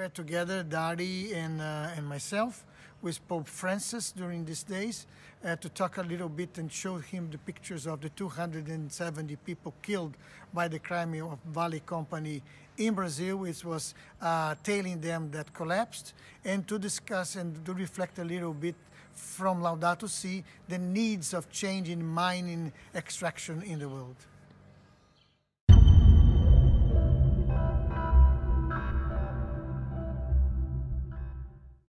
were together, Dari and myself, with Pope Francis during these days to talk a little bit and show him the pictures of the 270 people killed by the crime of Vale Company in Brazil, which was tailing dam that collapsed, and to discuss and to reflect a little bit from Laudato Si the needs of change in mining extraction in the world.